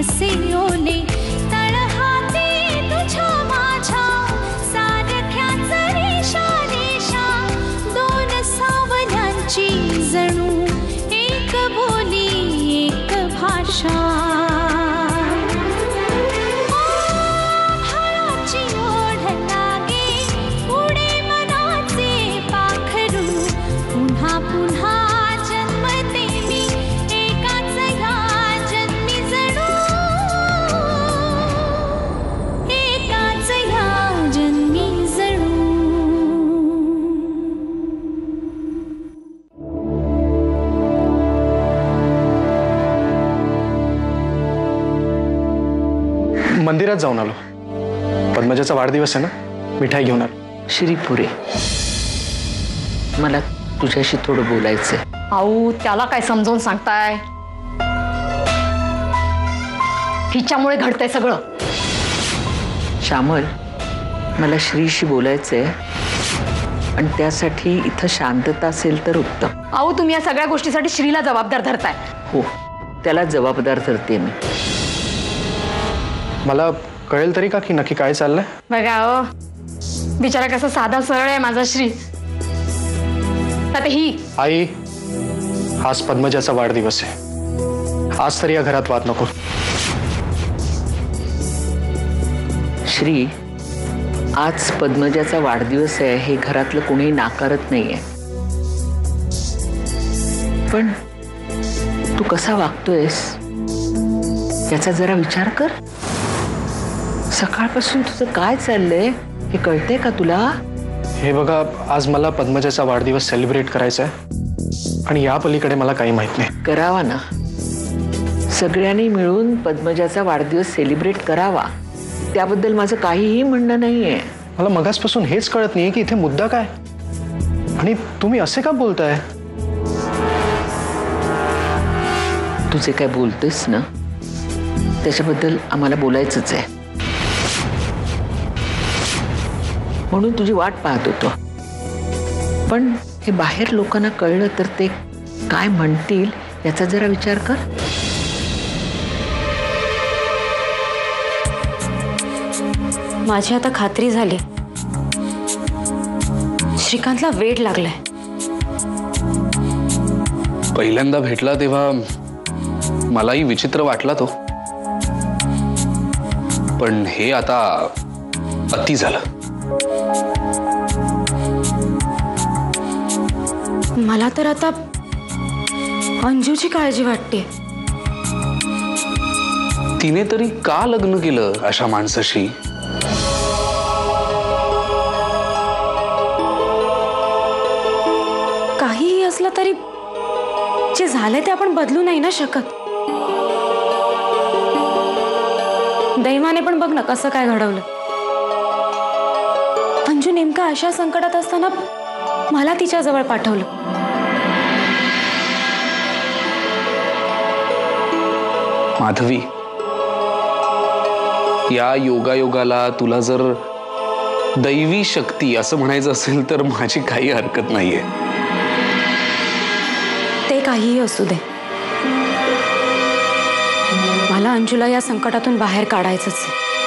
कसे ओले तळहाते तुझ्या माझ्या सारख्याच रेषा रेषा दोन सावल्यांची जणू एक बोली एक भाषा मंदिरात जाऊन आलो. पद्मजाचा वाढदिवस आहे ना, मिठाई घेऊन आलो. श्रीपुरे, मला तुझ्याशी थोडं बोलायचंय. अहो त्याला काय समजावून सांगताय? हिच्यामुळे घडतंय सगळं. श्यामल, मला श्रीशी बोलायचंय आणि त्यासाठी इथं शांतता असेल तर उत्तम. अहो तुम्ही या सगळ्या गोष्टीसाठी श्रीला जबाबदार धरताय. हो, त्याला जबाबदार धरते मी. मला कळेल तरी का की नक्की काय चाललंय? बघा हो, बिचारा कसा साधा सरळ आहे माझा श्री. आता ही आई, आज पद्मजाचा वाढदिवस आहे. आज तरी या घरात वाद नको. श्री, आज पद्मजाचा वाढदिवस आहे हे घरातलं कोणी नाकारत नाहीये, पण तू कसा वागतोयस याचा जरा विचार कर. सकाळपासून तुझं काय चाललंय हे कळतंय का तुला? हे बघा, आज मला पद्मजाचा वाढदिवस सेलिब्रेट करायचा आहे आणि या पलीकडे मला काही माहित नाही. करावा ना, सगळ्यांनी मिळून पद्मजाचा वाढदिवस सेलिब्रेट करावा, त्याबद्दल माझं काहीही म्हणणं नाहीये. मला मगासपासून हेच कळत नाहीये की इथे मुद्दा काय आणि तुम्ही असे का बोलताय? तुझे काय बोलतोयस ना त्याच्याबद्दल आम्हाला बोलायचंच आहे, म्हणून तुझी वाट पाहत होतो. पण हे बाहेर लोकांना कळलं तर ते काय म्हणतील याचा जरा विचार कर. माझी आता खात्री झाली, श्रीकांतला वेड लागलाय. पहिल्यांदा भेटला तेव्हा मलाही विचित्र वाटला तो, पण हे आता अति झालं. मला तर आता अंजूची काळजी वाटते. तिने तरी का लग्न केलं अशा माणसाशी? काहीही असलं तरी जे झाले ते आपण बदलू नाही ना शकत. दैवाने पण बघ ना कसं काय घडवलं. अंजू नेमका अशा संकटात असताना मला तिच्या जवळ पाठवलं. माधवी, या योगायोगाला तुला जर दैवी शक्ती असं म्हणायचं असेल तर माझी काही हरकत नाहीये. ते काहीही असू दे, मला अंजूला या संकटातून बाहेर काढायचंच.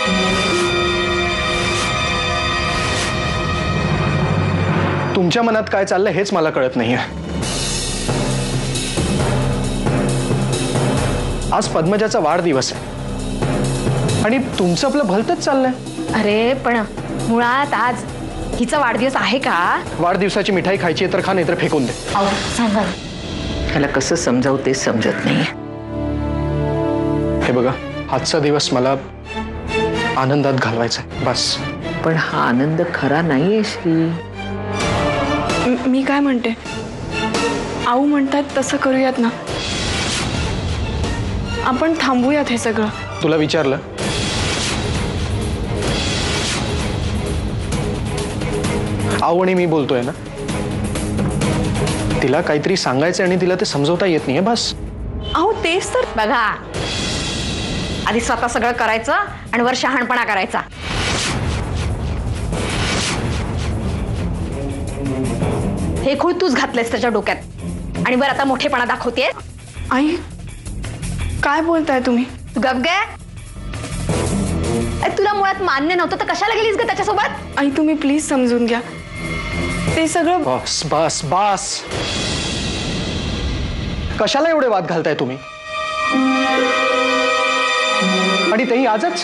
तुमच्या मनात काय चाललंय हेच मला कळत नाहीये. आज पद्मजाचा वाढदिवस आहे आणि तुमचं आपलं भलतच चाललंय. अरे पण मुळात आज हिचा वाढदिवस आहे का? वाढदिवसाची मिठाई खायची तर खा, नाही तर फेकून दे. अहो सांगा, त्याला कसं समजावं तेच समजत नाहीये. हे बघा, आजचा दिवस मला आनंदात घालवायचा आहे बस. पण हा आनंद खरा नाहीये श्री. मी काय म्हणते, आऊ म्हणतात तसं करूयात ना. आपण थांबूयात हे सगळं. तुला विचारलं? आऊ आणि मी बोलतोय ना. तिला काहीतरी सांगायचं आणि तिला ते समजवता येत नाहीये बस. आऊ तेच तर. बघा, आधी स्वतः सगळं करायचं आणि वर शहाणपणा करायचा. हे खूळ तूच घातलेस त्याच्या डोक्यात आणि वर आता मोठेपणा दाखवतेस. आई काय बोलताय तुम्ही? तू गप गे. तुला मुळात मान्य नव्हतं तर कशाला गेलीस ग त्याच्यासोबत? आई तुम्ही प्लीज समजून घ्या. ते सगळं बस बस बस. कशाला एवढे वाद घालताय तुम्ही? आणि तेही आजच?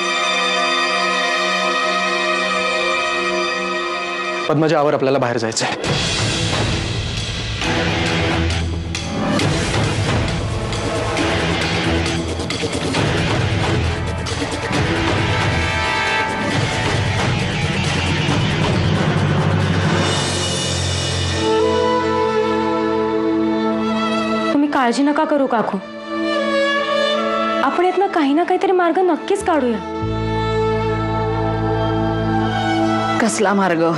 पद्मजावर आपल्याला बाहेर जायचंय. तुम्ही काळजी नका करू काकू. आपण यातनं काही ना काहीतरी मार्ग नक्कीच काढूया. कसला मार्ग?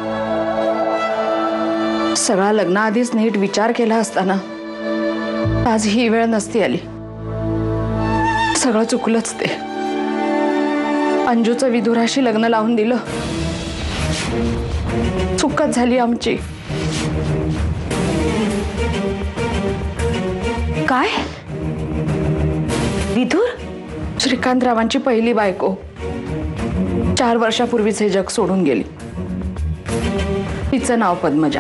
सगळा लग्नाआधीच नीट विचार केला असताना आज ही वेळ नसती आली. सगळं चुकलंच ते. अंजूचं विदुराशी लग्न लावून दिलं. चुकच झाली आमची. काय? विदूर? श्रीकांतरावांची पहिली बायको 4 वर्षापूर्वीच हे जग सोडून गेली. तिचं नाव पद्मजा.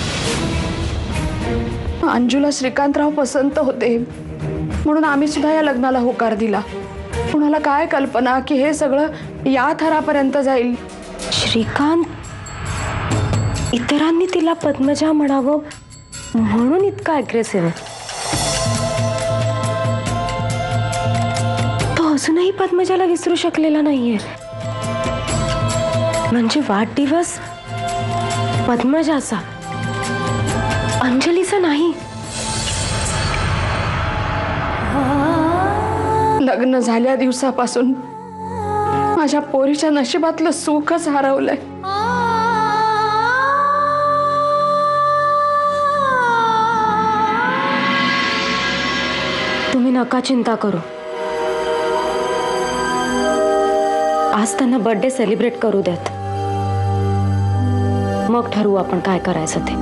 अंजूला श्रीकांतराव पसंत होते म्हणून आम्ही सुद्धा या लग्नाला होकार दिला. कुणाला काय कल्पना की हे सगळं या थरापर्यंत जाईल. श्रीकांत इतरांनी तिला पद्मजा म्हणावं म्हणून इतका अग्रेसिव्ह आहे. तो अजूनही पद्मजाला विसरू शकलेला नाहीये. म्हणजे वाढदिवस पद्मजाचा, अंजलीचा नाही. लग्न झाल्या दिवसापासून माझ्या पोरीच्या नशिबातलं सुखच हरवलंय. तुम्ही नका चिंता करू. आज त्यांना बर्थडे सेलिब्रेट करू द्यात. मग ठरवू आपण काय करायचं ते.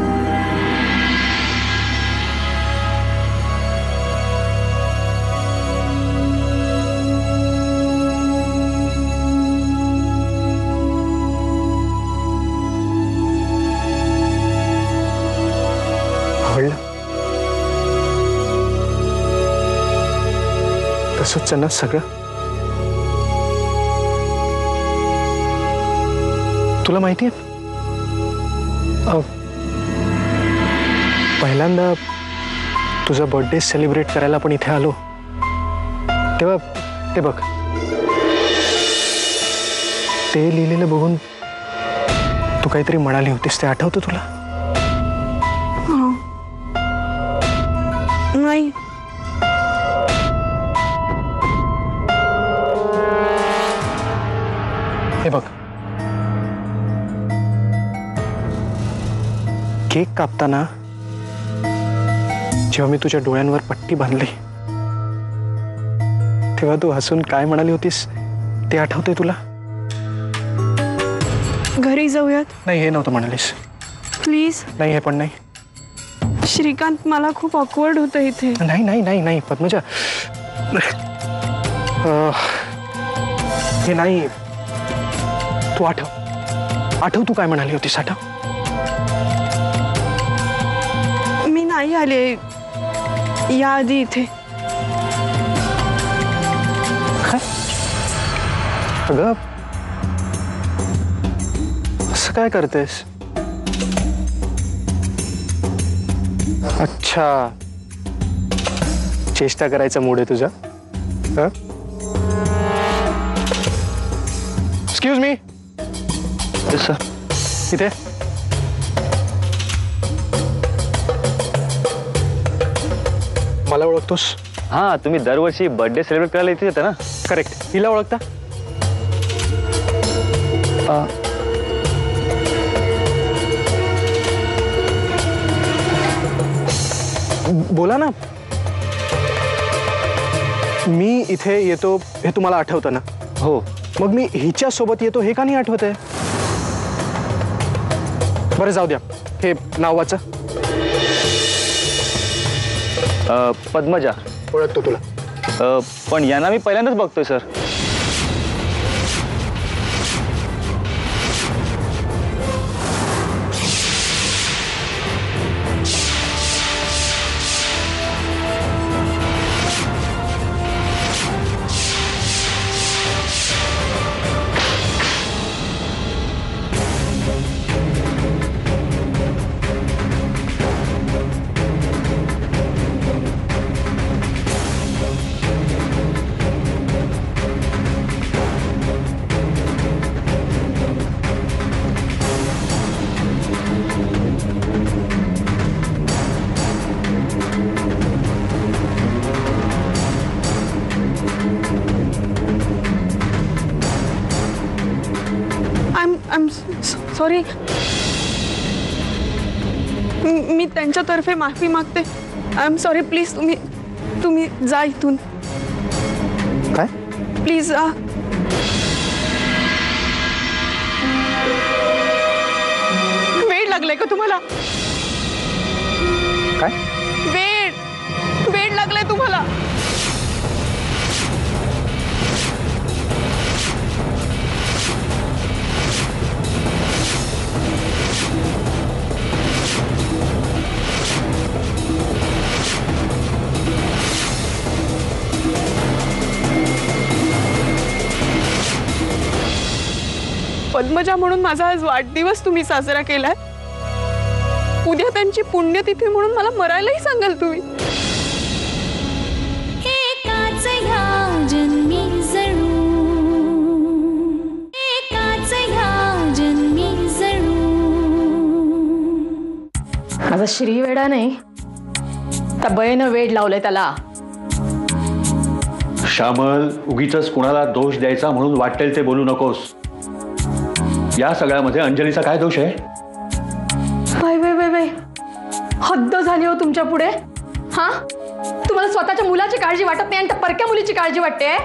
आवडलं? तसंच आहे ना सगळं? तुला माहिती आहे पहिल्यांदा तुझा बर्थडे सेलिब्रेट करायला आपण इथे आलो तेव्हा ते बघ, ते लिहिलेलं बघून तू काहीतरी म्हणाली होतीस, ते आठवतं तुला? नाही. हे बघ, केक कापताना जेव्हा मी तुझ्या डोळ्यांवर पट्टी बांधली तेव्हा तू हसून काय म्हणाली होतीस ते आठवतंय तुला? घरी जाऊयात. नाही, हे नव्हतं म्हणालीस. प्लीज. नाही, हे पण नाही. श्रीकांत मला खूप ऑकवर्ड होतं इथे. नाही नाही नाही नाही पद्मजा, हे नाही. तू आठव तू काय म्हणाली होतीस, आठव. मी नाही आले याआधी इथे. अगं असं काय करतेस? अच्छा, चेष्टा करायचा मूड आहे तुझा? Excuse me. इथे मला ओळखतोस? हाँ, तुम्ही दरवर्षी बर्थडे सेलिब्रेट करायला इथे येता ना? करेक्ट. हिला ओळखता? बोला ना. मी इथे येतो हे तुम्हाला आठवतं ना? हो. मग मी हिच्या सोबत येतो हे का नाही आठवत आहे? बरं जाऊ द्या, हे नाव वाचा. पद्मजा. ओळखतो तुला. पण यांना मी पहिल्यांदाच बघतोय सर. सॉरी. मी त्यांच्यातर्फे माफी मागते. I am sorry. प्लीज तुम्ही जा इथून. काय? प्लीज जा. वेळ लागलाय का तुम्हाला? काय? वेळ लागलाय तुम्हाला. पद्मजा म्हणून माझा आज वाढदिवस तुम्ही साजरा केलाय. उद्या त्यांची पुण्यतिथी म्हणून मला मरायलाही सांगाल तुम्ही. एकाच ह्या जन्मी जणू, एकाच ह्या जन्मी जणू. माझा श्री वेडा नाही, त्या बयेनं वेड लावलंय त्याला. श्यामल, उगीच कुणाला दोष द्यायचा म्हणून वाटेल ते बोलू नकोस. या सगळ्यामध्ये अंजलीचा काय दोष आहे? बाय हद्द झाली हो तुमच्या पुढे. हा, तुम्हाला स्वतःच्या मुलाची काळजी वाटत नाही आणि त्या परक्या मुलीची काळजी वाटते.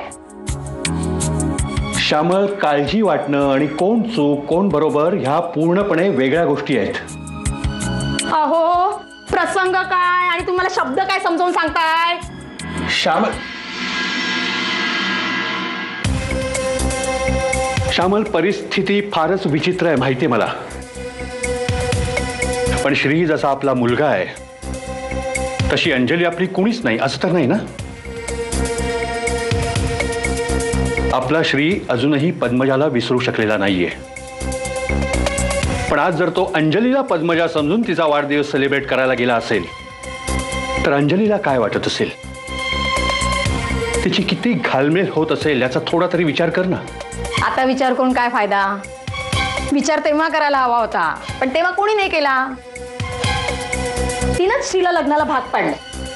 श्यामल, काळजी वाटणं आणि कोण चूक कोण बरोबर ह्या पूर्णपणे वेगळ्या गोष्टी आहेत. अहो, प्रसंग काय आणि तुम्हाला शब्द काय समजावून सांगताय? श्यामल, परिस्थिती फारच विचित्र आहे माहिती मला. पण श्री जसा आपला मुलगा आहे तशी अंजली आपली कुणीच नाही, असं तर नाही ना? आपला श्री अजूनही पद्मजाला विसरू शकलेला नाहीये. पण आज जर तो अंजलीला पद्मजा समजून तिचा वाढदिवस सेलिब्रेट करायला गेला असेल तर अंजलीला काय वाटत असेल? तिची किती घालमेल होत असेल याचा थोडा तरी विचार कर ना. आता विचार करून काय फायदा? विचार तेव्हा करायला हवा होता, पण तेव्हा कोणी नाही केला. तिनंच श्रीला लग्नाला भाग पाडलं.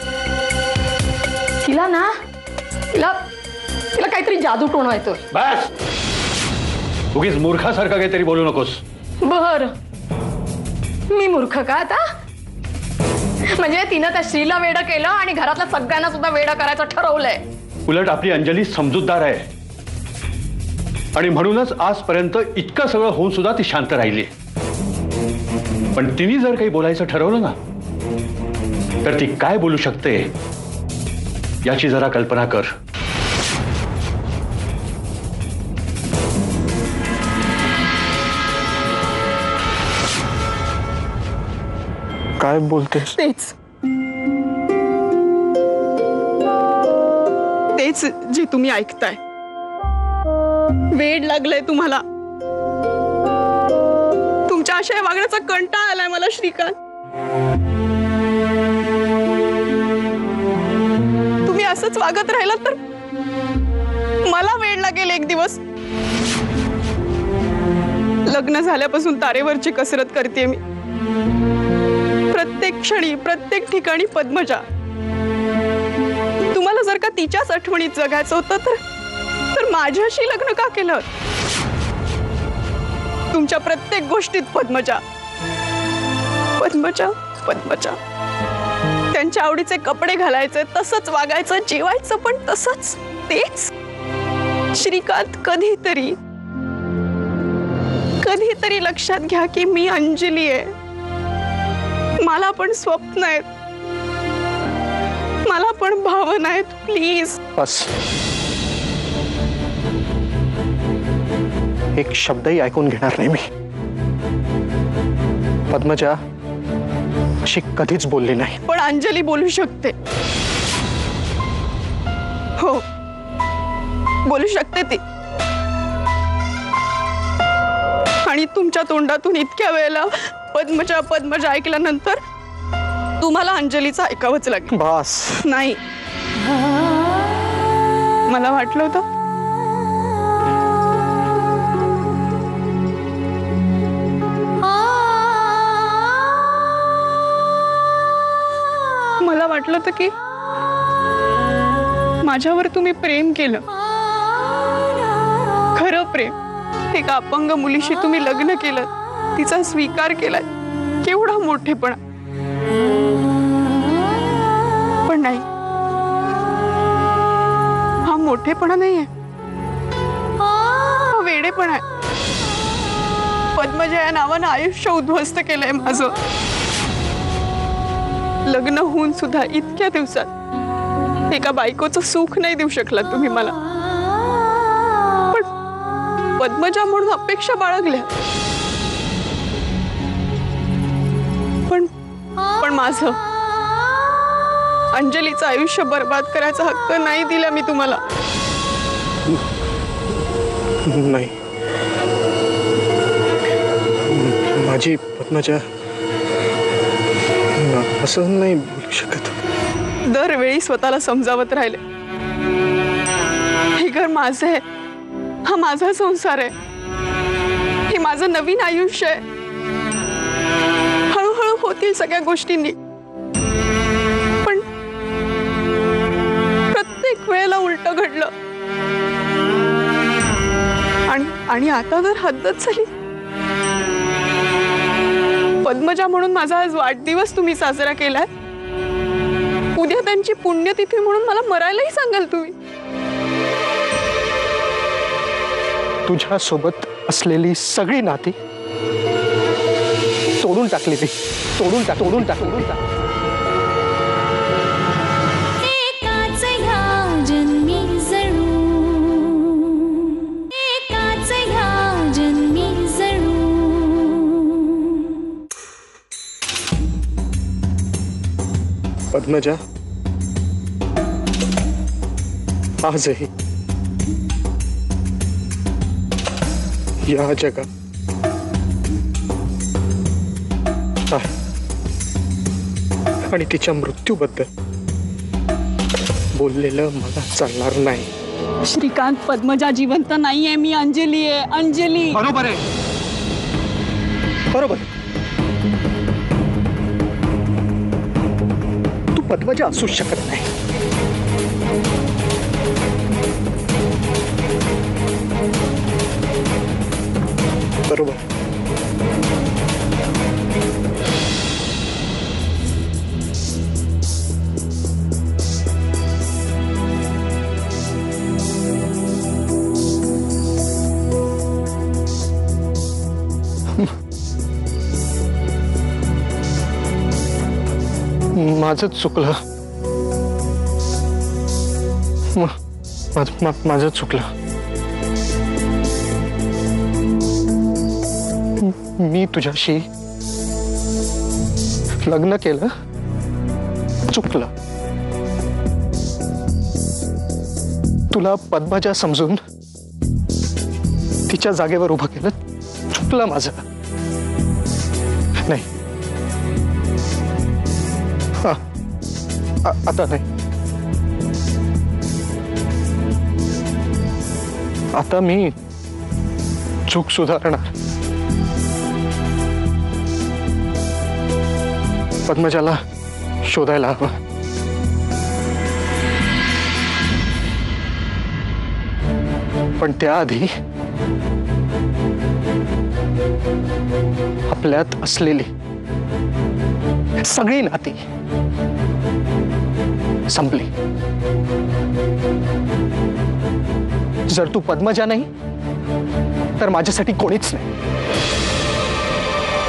तिला ना तिला काहीतरी जादू टोणवायचोय. बस, उगीच मूर्खासारखं काहीतरी बोलू नकोस. बर, मी मूर्ख का आता? म्हणजे तिनं त्या श्रीला वेडं केलं आणि घरातल्या सगळ्यांना सुद्धा वेडं करायचं ठरवलंय. उलट आपली अंजली समजूतदार आहे आणि म्हणूनच आजपर्यंत इतकं सगळं होऊन सुद्धा ती शांत राहिली. पण तिने जर काही बोलायचं ठरवलं ना तर ती काय बोलू शकते याची जरा कल्पना कर. काय बोलतेस? तेच जे तुम्ही ऐकताय. वेड लागलंय तुम्हाला. तुमच्या अशा वागण्याचा कंटाळा आलाय मला श्रीकांत. तुम्ही असंच वागत राहिलात तर मला वेड लागेल एक दिवस. लग्न झाल्यापासून तारेवरची कसरत करते मी. प्रत्येक क्षणी प्रत्येक ठिकाणी पद्मजा. तुम्हाला जर का तिच्याच आठवणीत जगायचं होतं तर माझ्याशी लग्न का केलं? तुमच्या प्रत्येक गोष्टीत पद्मजा पद्मजा पद्मजा. त्यांच्या आवडीचे कपडे घालायचे, तसंच वागायचं, जेवायचं पण तसंच. तेच श्रीकांत, कधीतरी लक्षात घ्या की मी अंजली आहे. मला पण स्वप्न आहेत. मला पण भावना आहेत, प्लीज. बस. एक शब्दही ऐकून घेणार नाही मी. पद्मजा अशी कधीच बोलली नाही. पण अंजली बोलू शकते. हो, बोलू शकते ती. आणि तुमच्या तोंडातून इतक्या वेळेला पद्मजा पद्मजा ऐकल्यानंतर तुम्हाला अंजलीचं ऐकावंच लागेल. बस. नाही, मला वाटलं होतं की माझ्यावर तुम्ही प्रेम केलं, खरं प्रेम. एका अपंग मुलीशी तुम्ही लग्न केलं, तिचा स्वीकार केलाय, केवढा मोठेपणा. पण नाही, हा मोठेपणा नाहीये, हा वेडेपणा आहे. पद्मजा या नावानं आयुष्य उद्ध्वस्त केलंय माझं. लग्न होऊन सुद्धा इतक्या दिवसात एका बायकोचं सुख नाही देऊ शकला तुम्ही मला. पण पद्मजा म्हणून अपेक्षा बाळगल्या. पण माझं अंजलीचं आयुष्य बर्बाद करायचा हक्क नाही दिला मी तुम्हाला. नाही, माझी पद्मजा असं नाही बोलू शकत. दरवेळी स्वतःला समजावत राहिले, हे घर माझं आहे, हा माझा संसार आहे, हे माझं नवीन आयुष्य आहे. हळूहळू होतील सगळ्या गोष्टींनी. पण प्रत्येक वेळेला उलट घडलं. आणि आता तर हद्दच झाली. पद्मजा म्हणून माझा आज वाढदिवस तुम्ही साजरा केलाय. उद्या त्यांची पुण्यतिथी म्हणून मला मरायलाही सांगाल तुम्ही. तुझ्या सोबत असलेली सगळी नाती तोडून टाकली मी. तोडून टाक. एकाच ह्या जन्मी जणू, एकाच ह्या जन्मी जणू. पद्मजा, आजही या जगात आणि तिच्या मृत्यूबद्दल बोललेलं मला चालणार नाही. श्रीकांत, पद्मजा जिवंत नाहीये, मी अंजली आहे. अंजली. बरोबर आहे, बरोबर. तू पद्मजा असूच शकत नाही. बरोबर. माझंच चुकलं. माझं चुकलं. मी तुझ्याशी लग्न केलं, चुकलं. तुला पद्मजा समजून तिच्या जागेवर उभं केलं, चुकलं माझं. नाही, आता नाही. आता मी चूक सुधारणार. पद्मजाला शोधायला हवं. पण त्याआधी आपल्यात असलेली सगळी नाती संपली. जर तू पद्मजा नाही तर माझ्यासाठी कोणीच नाही.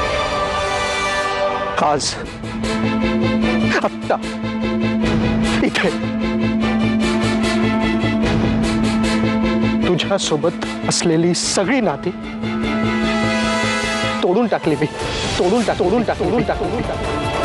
आज, आत्ता, तुझ्यासोबत असलेली सगळी नाती तोडून टाकली मी. तोडून टाक.